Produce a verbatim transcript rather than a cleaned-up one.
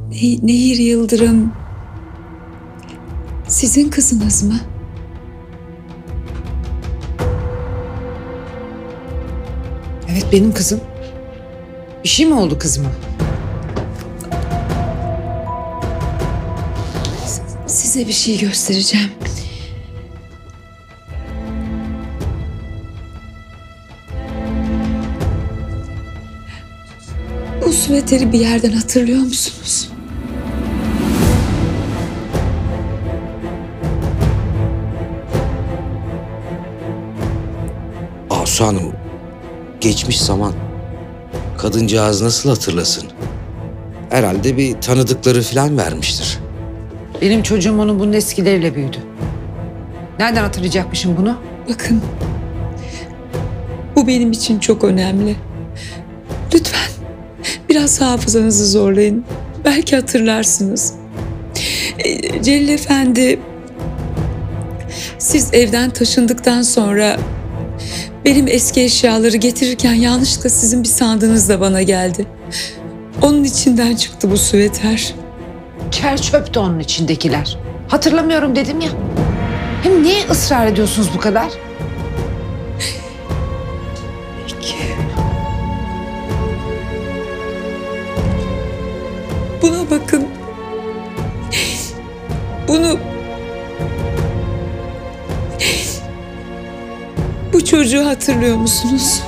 Ne- Nehir Yıldırım sizin kızınız mı? Evet, benim kızım. Bir şey mi oldu kızıma? Size bir şey göstereceğim. Bu süveteri bir yerden hatırlıyor musunuz? Asu Hanım, geçmiş zaman. Kadıncağız nasıl hatırlasın? Herhalde bir tanıdıkları falan vermiştir. Benim çocuğum onun bunun eskileriyle büyüdü. Nereden hatırlayacakmışım bunu? Bakın, bu benim için çok önemli. Lütfen biraz hafızanızı zorlayın. Belki hatırlarsınız. Ee, Celil Efendi, siz evden taşındıktan sonra benim eski eşyaları getirirken yanlışlıkla sizin bir sandığınız da bana geldi. Onun içinden çıktı bu süveter. Çer çöptü onun içindekiler. Hatırlamıyorum dedim ya. Hem niye ısrar ediyorsunuz bu kadar? Peki. Buna bakın. Bunu... Bu çocuğu hatırlıyor musunuz?